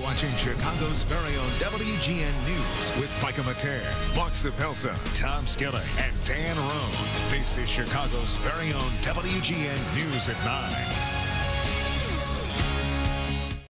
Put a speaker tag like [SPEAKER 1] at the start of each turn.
[SPEAKER 1] watching Chicago's very own WGN News with Micah Materre, Mark Suppelsa, Tom Skilling, and Dan Roan. This is Chicago's very own WGN News at 9.